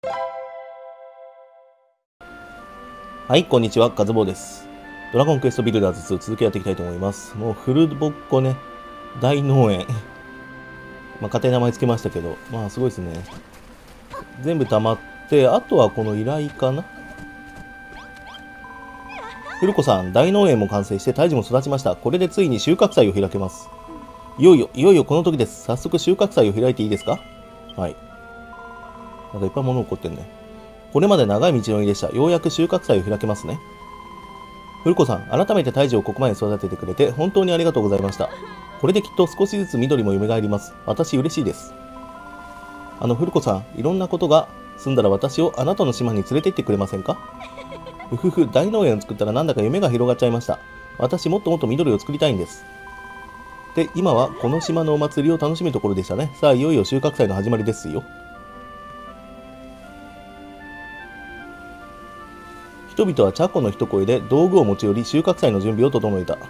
はい、こんにちは、カズボウです。ドラゴンクエストビルダーズ2続きやっていきたいと思います。もうフルボッコね、大農園。勝手に名前つけましたけど、すごいですね。全部溜まって、あとはこの依頼かな。フルコさん、大農園も完成して胎児も育ちました。これでついに収穫祭を開けます。いよいよこの時です。早速収穫祭を開いていいですか？はい。なんかいっぱい物起こってんね。これまで長い道のりでした。ようやく収穫祭を開けますね。フルコさん、改めて胎児をここまで育ててくれて本当にありがとうございました。これできっと少しずつ緑も蘇ります。私嬉しいです。フルコさん、いろんなことが済んだら私をあなたの島に連れて行ってくれませんか？うふふ、大農園を作ったらなんだか夢が広がっちゃいました。私もっともっと緑を作りたいんです。で、今はこの島のお祭りを楽しむところでしたね。さあ、いよいよ収穫祭の始まりですよ。人々はチャコの一声で道具を持ち寄り収穫祭の準備を整えた。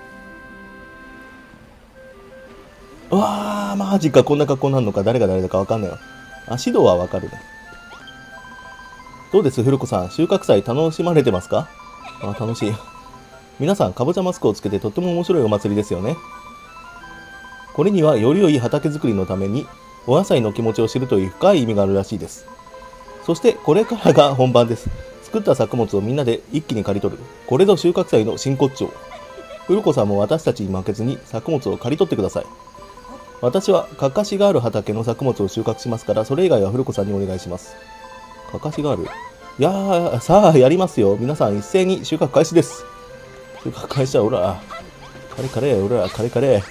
うわー、マジか、こんな格好になるのか。誰が誰だかわかんないわ。指導はわかるね。どうです、フルコさん。収穫祭楽しまれてますか？楽しい。皆さん、かぼちゃマスクをつけてとっても面白いお祭りですよね。これにはより良い畑作りのためにお野菜の気持ちを知るという深い意味があるらしいです。そしてこれからが本番です。作った作物をみんなで一気に刈り取る。これぞ収穫祭の真骨頂。フルコさんも私たちに負けずに作物を刈り取ってください。私はかかしがある畑の作物を収穫しますから、それ以外はフルコさんにお願いします。かかしがある？いやー、さあやりますよ。皆さん一斉に収穫開始です。収穫開始はオラカレカレオラカレカレ。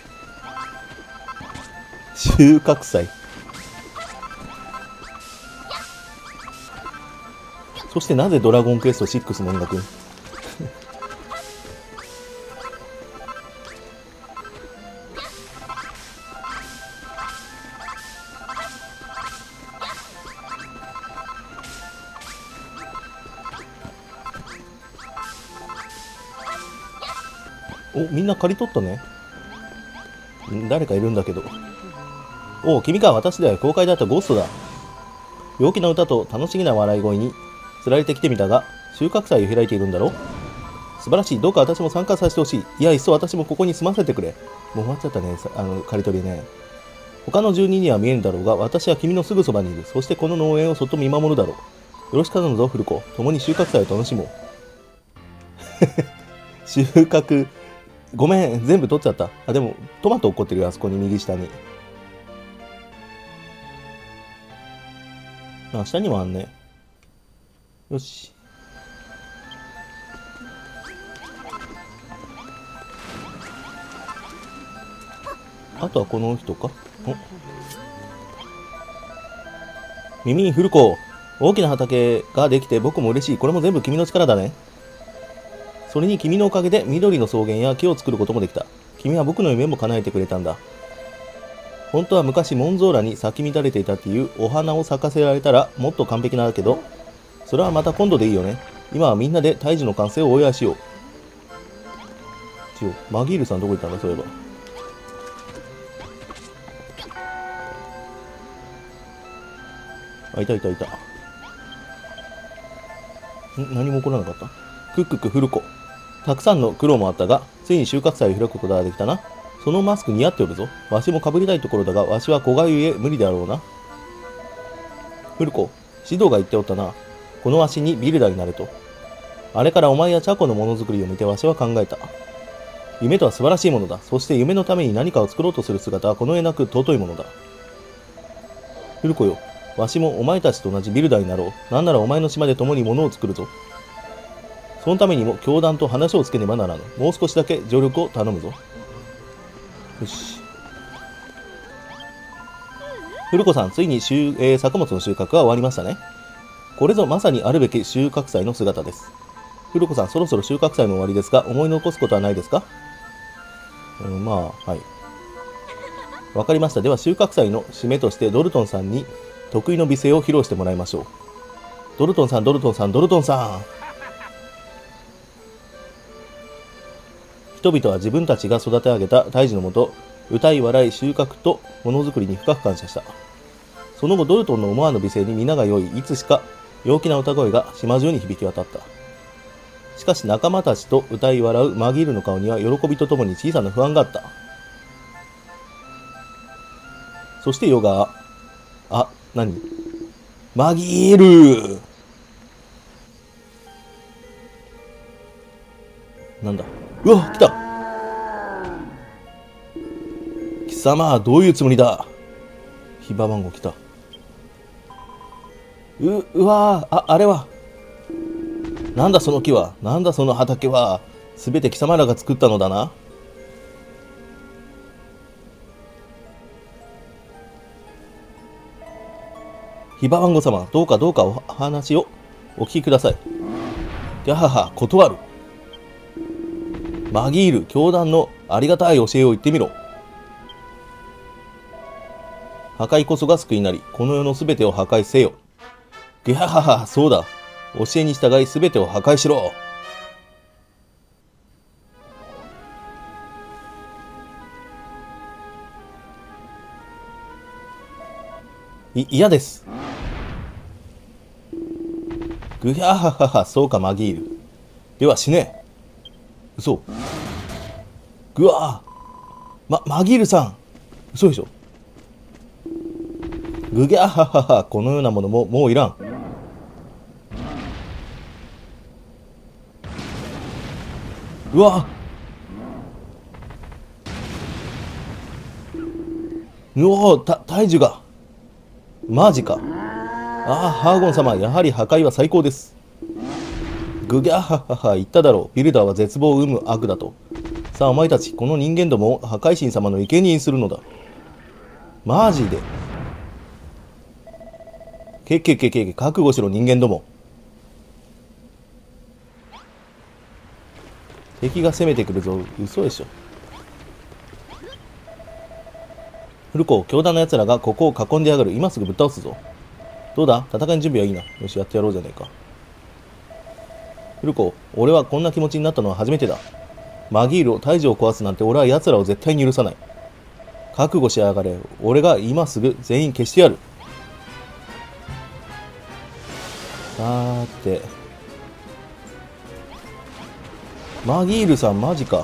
収穫祭。そしてなぜドラゴンクエスト6の音楽お、みんな刈り取ったね。誰かいるんだけど。おお、君か。私だよ。公開だったゴーストだ。陽気な歌と楽しげな笑い声につられてきてみたが、収穫祭を開いているんだろ？素晴らしい。どうか私も参加させてほしい。いや、いっそ私もここに住ませてくれ。もう終わっちゃったね、刈り取りね。他の住人には見えるだろうが、私は君のすぐそばにいる。そしてこの農園をそっと見守るだろう。よろしく頼むぞ、フルコ。共に収穫祭を楽しもう。収穫、ごめん、全部取っちゃった。でも、トマト落っこってるよ、あそこに右下に。下にもあんね。よし。あとはこの人か。耳にフルコ。大きな畑ができて僕も嬉しい。これも全部君の力だね。それに君のおかげで緑の草原や木を作ることもできた。君は僕の夢も叶えてくれたんだ。本当は昔モンゾーラに咲き乱れていたっていうお花を咲かせられたらもっと完璧なんだけど、それはまた今度でいいよね。今はみんなで胎児の完成をお祝いしよう。マギールさんどこ行ったんだ、そういえば。いた。何も起こらなかった。クッククフルコ。たくさんの苦労もあったが、ついに収穫祭を開くことができたな。そのマスク似合っておるぞ。わしも被りたいところだが、わしは小がゆえ無理であろうな。フルコ、指導が言っておったな。このわしにビルダーになれと。あれからお前やチャコのものづくりを見てわしは考えた。夢とは素晴らしいものだ。そして夢のために何かを作ろうとする姿はこの上なく尊いものだ。フルコよ、わしもお前たちと同じビルダーになろう。なんならお前の島で共に物を作るぞ。そのためにも教団と話をつけねばならぬ。もう少しだけ助力を頼むぞ。よし。フルコさん、ついに作物の収穫が終わりましたね。これぞまさにあるべき収穫祭の姿です。フルコさん、そろそろ収穫祭の終わりですが、思い残すことはないですか？はい。わかりました。では収穫祭の締めとしてドルトンさんに得意の美声を披露してもらいましょう。ドルトンさん。人々は自分たちが育て上げた胎児のもと、歌い笑い収穫とものづくりに深く感謝した。 その後ドルトンの思わぬ美声に皆が酔い、いつしか陽気な歌声が島中に響き渡った。しかし仲間たちと歌い笑うマギールの顔には喜びとともに小さな不安があった。そして夜が、何？マギール！なんだ？うわ、来た！貴様、どういうつもりだ？ヒバ番号来た。うわー、あれは。なんだその木は、なんだその畑は、すべて貴様らが作ったのだな。ヒバワンゴ様、どうかお話をお聞きください。ギャハハ、断る。マギール、教団のありがたい教えを言ってみろ。破壊こそが救いなり、この世のすべてを破壊せよ。ギャハハ、そうだ。教えに従いすべてを破壊しろ。嫌です。グヒャハハハ、そうかマギール。では死ね。嘘。ぐわー。マギールさん。嘘でしょ。グギャハハハ、このようなものももういらん。うわうおー、大樹が。マジか。ハーゴン様、やはり破壊は最高です。グギャッハッハッハ、言っただろう。ビルダーは絶望を生む悪だと。さあ、お前たち、この人間どもを破壊神様の生贄にするのだ。マジで。覚悟しろ、人間ども。敵が攻めてくるぞ。嘘でしょ。フルコ、強弾の奴らがここを囲んでやがる。今すぐぶっ倒すぞ。どうだ？戦いの準備はいいな。よし、やってやろうじゃねえか。フルコ、俺はこんな気持ちになったのは初めてだ。マギールを大樹を壊すなんて俺は奴らを絶対に許さない。覚悟しやがれ。俺が今すぐ全員消してやる。さーて。マギールさんマジか。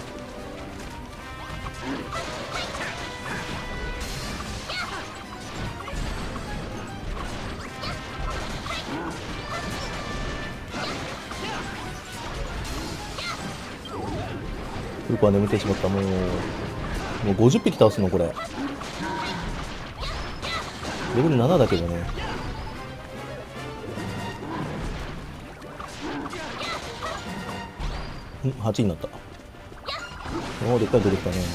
フルコは眠ってしまった。もう50匹倒すのこれ。レベル7だけどね。8になった。おお、でっかい出てきたね。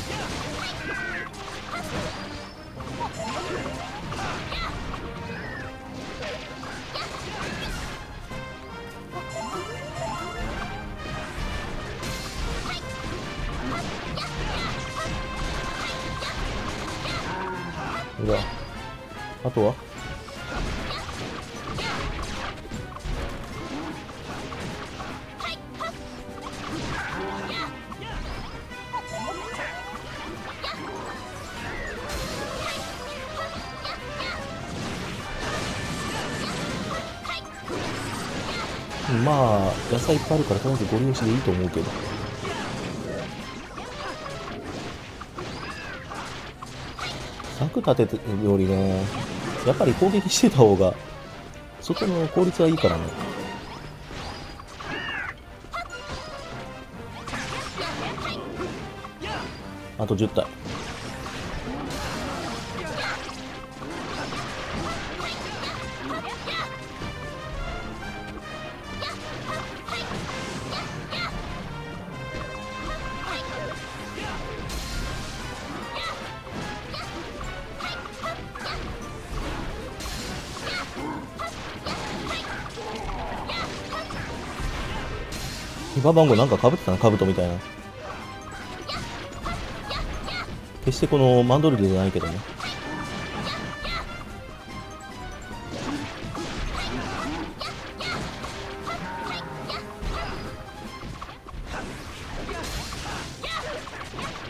うわ、あとはまあ野菜いっぱいあるからとりあえずゴリ押しでいいと思うけど。柵立てるよりね、やっぱり攻撃してた方が外の効率はいいからね。あと10体。ヒバ番号なんか被ってたな、兜みたいな。決してこのマンドルデじゃないけどね。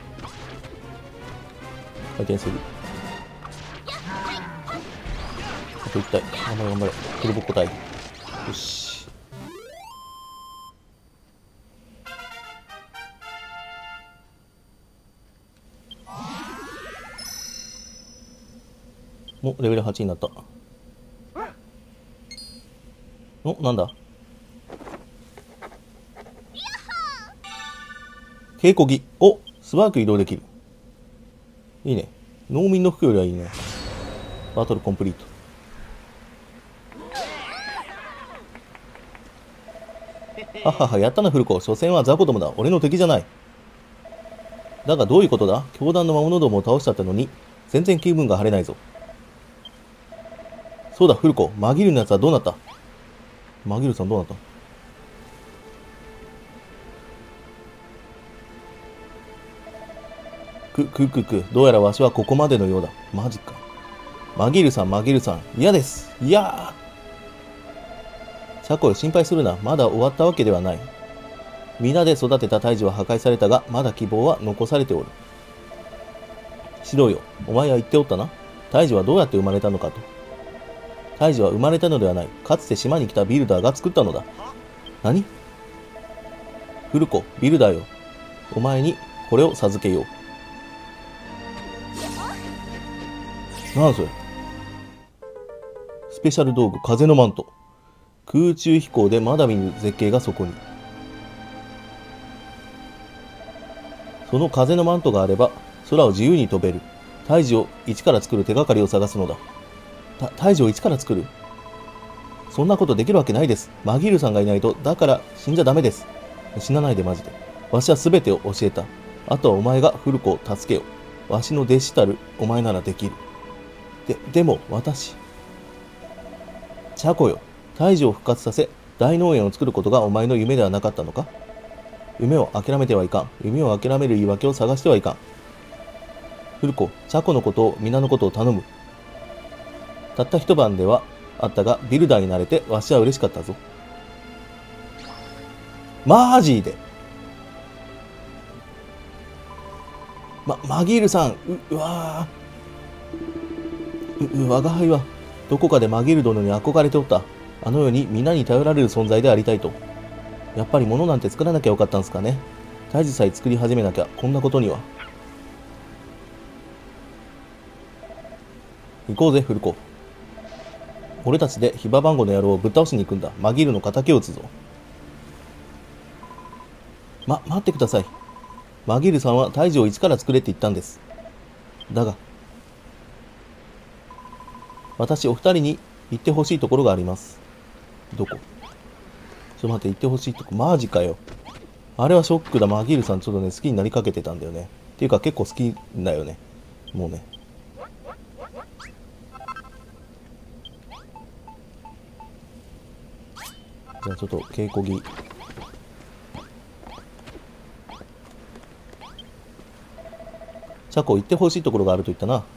回転する。 と一体。頑張れ頑張れ。テレボ個体。よし。お、レベル8になった。お、なんだ。稽古着。お、素早く移動できる。いいね。農民の服よりはいいね。バトルコンプリート。ははは、やったな、フルコ。所詮は雑魚どもだ。俺の敵じゃない。だがどういうことだ？教団の魔物どもを倒しちゃったのに、全然気分が晴れないぞ。そうだ、フルコ。マギルのやつはどうなった？マギルさんどうなった？どうやらわしはここまでのようだ。マジか。マギルさん、嫌です。いやー。チャコよ、心配するな。まだ終わったわけではない。皆で育てた胎児は破壊されたが、まだ希望は残されておる。シロよ、お前は言っておったな。胎児はどうやって生まれたのかと。胎児は生まれたのではない。かつて島に来たビルダーが作ったのだ。何？フルコ、ビルダーよ。お前にこれを授けよう。なんそれ。スペシャル道具、風のマント。空中飛行でまだ見ぬ絶景がそこに。その風のマントがあれば、空を自由に飛べる。胎児を一から作る手がかりを探すのだ。胎児を一から作る？そんなことできるわけないです。マギールさんがいないと、だから死んじゃダメです。死なないでマジで。わしは全てを教えた。あとはお前がフルコを助けよ。わしの弟子たるお前ならできる。でも私。チャコよ、胎児を復活させ、大農園を作ることがお前の夢ではなかったのか？夢を諦めてはいかん。夢を諦める言い訳を探してはいかん。フルコ、チャコのことを、皆のことを頼む。たった一晩ではあったが、ビルダーになれてわしは嬉しかったぞ。マジでマギールさん、うわー。我が輩はどこかでマギル殿に憧れておった。あのように皆に頼られる存在でありたいと。やっぱり物なんて作らなきゃよかったんすかね。胎児さえ作り始めなきゃこんなことには。行こうぜフルコ。俺たちでヒババンゴの野郎をぶっ倒しに行くんだ。マギルの敵を討つぞ。待ってください。マギルさんは胎児を一から作れって言ったんです。だが私お二人に行ってほしいところがあります。どこ？ちょっと待って、行ってほしいとこ。マジかよ。あれはショックだ。マギールさんちょっとね、好きになりかけてたんだよね。っていうか結構好きだよね。もうね。じゃあちょっと稽古着。チャコ、行ってほしいところがあると言ったな。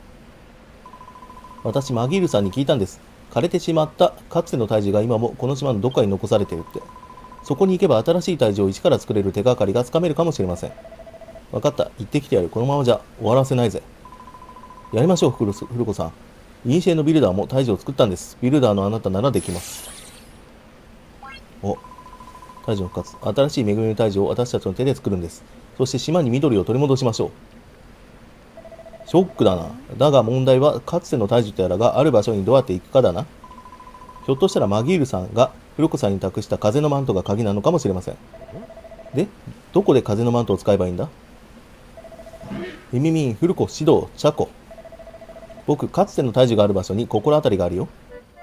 私、マギールさんに聞いたんです。枯れてしまったかつての胎児が今もこの島のどっかに残されているって。そこに行けば新しい胎児を一から作れる手がかりがつかめるかもしれません。分かった。行ってきてやる。このままじゃ終わらせないぜ。やりましょう、フルコさん。古のビルダーも胎児を作ったんです。ビルダーのあなたならできます。お、胎児の復活。新しい恵みの胎児を私たちの手で作るんです。そして島に緑を取り戻しましょう。ショックだな。だが問題は、かつての胎児とやらがある場所にどうやって行くかだな。ひょっとしたらマギールさんがフルコさんに託した風のマントが鍵なのかもしれません。で、どこで風のマントを使えばいいんだ？ミミミン、フルコ、シド、チャコ。僕、かつての胎児がある場所に心当たりがあるよ。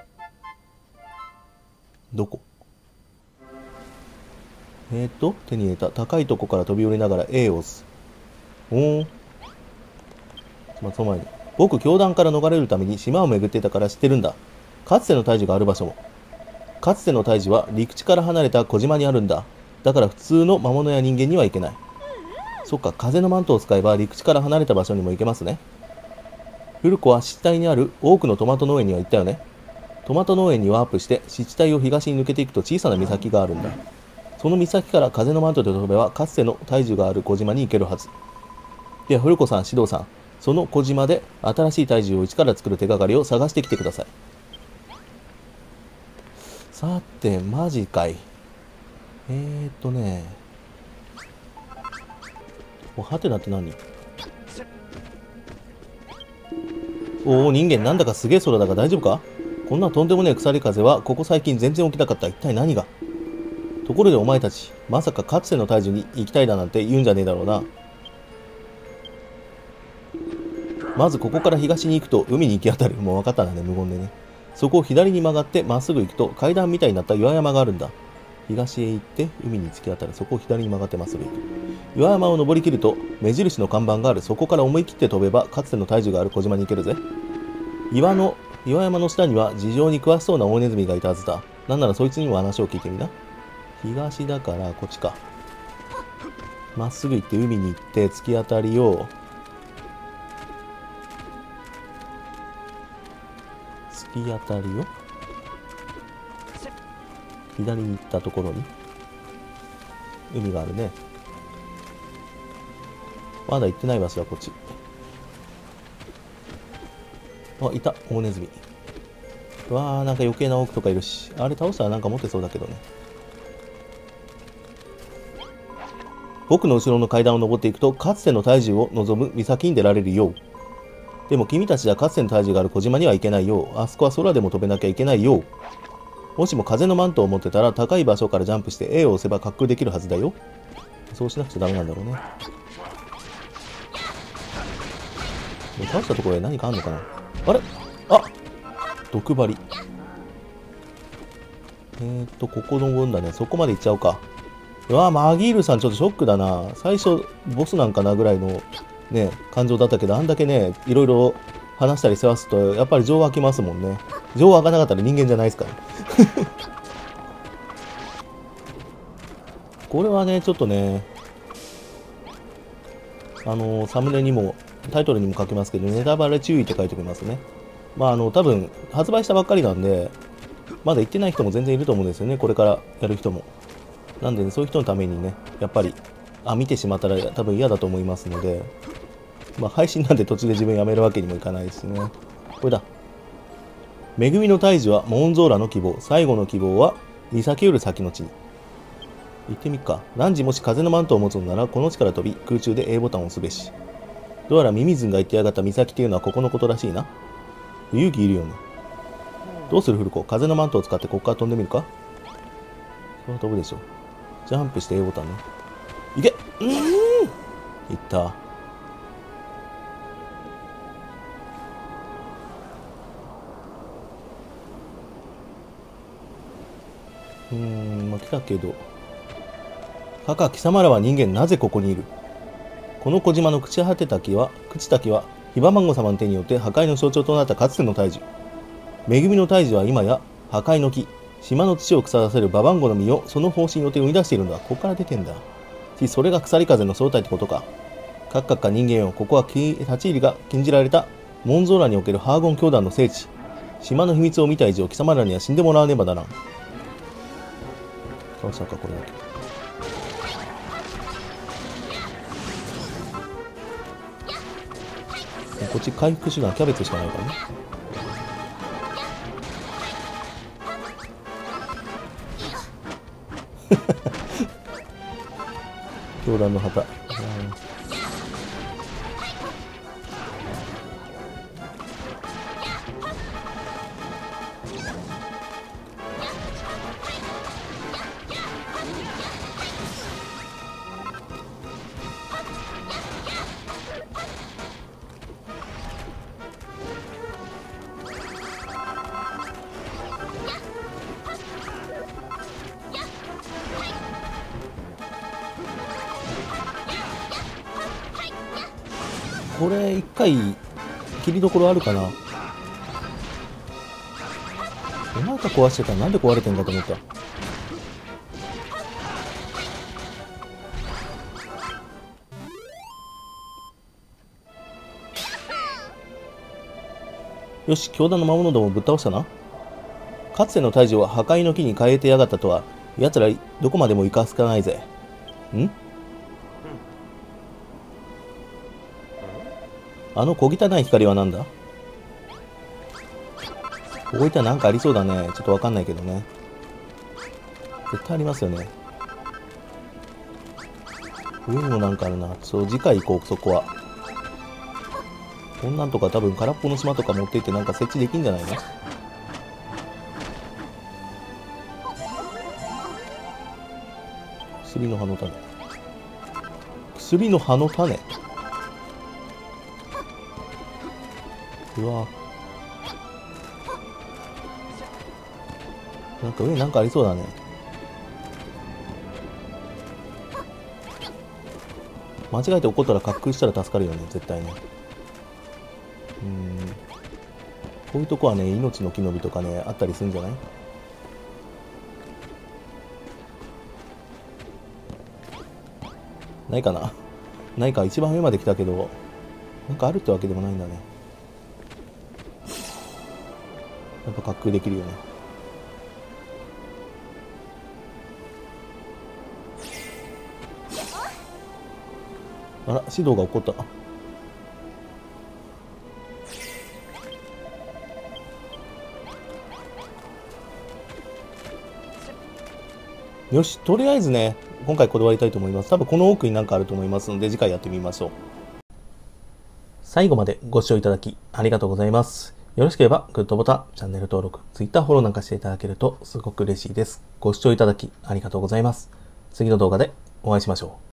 どこ？手に入れた。高いとこから飛び降りながら A を押す。おー。その前に。僕、教団から逃れるために島を巡っていたから知ってるんだ。かつての胎児がある場所も。かつての胎児は陸地から離れた小島にあるんだ。だから普通の魔物や人間には行けない。そっか、風のマントを使えば陸地から離れた場所にも行けますね。フルコは湿地帯にある多くのトマト農園には行ったよね。トマト農園にワープして湿地帯を東に抜けていくと小さな岬があるんだ。その岬から風のマントで飛べばかつての胎児がある小島に行けるはず。では、フルコさん、シドさん、その小島で新しい胎児を一から作る手がかりを探してきてください。 さて、マジかい。はてなって何？おお、人間なんだかすげえ空だが大丈夫か？こんなとんでもねえ鎖風はここ最近全然起きなかった。一体何が？ところでお前たち、まさかかつての大樹に行きたいだなんて言うんじゃねえだろうな。まずここから東に行くと海に行き当たる。もう分かったんだね、無言でね。そこを左に曲がってまっすぐ行くと階段みたいになった岩山があるんだ。東へ行って海に突き当たる。そこを左に曲がってまっすぐ行く。岩山を登りきると目印の看板がある。そこから思い切って飛べばかつての大樹がある小島に行けるぜ。岩山の下には事情に詳しそうな大ネズミがいたはずだ。なんならそいつにも話を聞いてみな。東だからこっちか。まっすぐ行って海に行って突き当たりを左に行ったところに海があるね。まだ行ってない場所はこっち。あ、いた大ネズミ。わあ、なんか余計な奥とかいるし、あれ倒したらなんか持ってそうだけどね。僕の後ろの階段を登っていくとかつての大樹を望む岬に出られるよ。でも君たちじゃかつての大樹がある小島には行けないよ。あそこは空でも飛べなきゃいけないよ。もしも風のマントを持ってたら高い場所からジャンプして A を押せば滑空できるはずだよ。そうしなくちゃダメなんだろうね。倒したところで何かあんのかな。あれ、あ、毒針。ここの分だね。そこまで行っちゃおうか。うわ、マギールさんちょっとショックだな。最初ボスなんかなぐらいのね感情だったけど、あんだけねいろいろ話したり世話すとやっぱり情湧きますもんね。情湧かなかったら人間じゃないですからこれはねちょっとねサムネにもタイトルにも書きますけど、ネタバレ注意って書いておきますね。まあ多分発売したばっかりなんでまだ行ってない人も全然いると思うんですよね、これからやる人も。なんで、ね、そういう人のためにねやっぱり見てしまったら多分嫌だと思いますので、まあ配信なんで途中で自分やめるわけにもいかないですね。これだ。恵みの大樹はモンゾーラの希望、最後の希望は岬より先の地に。行ってみっか。汝もし風のマントを持つのならこの地から飛び空中で A ボタンを押すべし。どうやらミミズンが言ってやがった岬っていうのはここのことらしいな。勇気いるよね。どうするフルコ、風のマントを使ってここから飛んでみるか。それは飛ぶでしょ。ジャンプして A ボタンね。いけ。いった。まあ来たけど。カカ、貴様らは人間、なぜここにいる？この小島の朽ち果てた木は、ヒバマンゴ様の手によって破壊の象徴となったかつての大樹。恵みの大樹は今や破壊の木、島の土を腐らせるババンゴの実をその方針によって生み出しているんだ。ここから出てんだ。それが鎖風の正体ってことか。カッカッカ人間よ、ここは立ち入りが禁じられたモンゾーラにおけるハーゴン教団の聖地。島の秘密を見た以上、貴様らには死んでもらわねばならん。倒したか、これだけ。こっち回復手段キャベツしかないからね。教団の旗。これ一回切りどころあるかな。お前が壊してたらなんで壊れてんだと思った。よし、教団の魔物どもぶっ倒したな。かつての大樹は破壊の木に変えてやがったとは、奴らどこまでも行かすかないぜ。ん？あの小汚い光はなんだ？ここいったらなんかありそうだね。ちょっとわかんないけどね。 絶対ありますよね。上にもなんかあるな。次回行こう、そこは。こんなんとか多分空っぽの島とか持っていってなんか設置できんじゃないの？薬の葉の種。薬の葉の種。うわ。なんか上なんかありそうだね。間違えて怒ったら滑空したら助かるよね、絶対ね。こういうとこはね、命の木の実とかね、あったりするんじゃない？ないかな。ないか、一番上まで来たけど、なんかあるってわけでもないんだね。やっぱ滑空できるよね。あら、指導が起こった。よし、とりあえずね、今回こだわりたいと思います。多分この奥になんかあると思いますので、次回やってみましょう。最後までご視聴いただきありがとうございます。よろしければグッドボタン、チャンネル登録、Twitter フォローなんかしていただけるとすごく嬉しいです。ご視聴いただきありがとうございます。次の動画でお会いしましょう。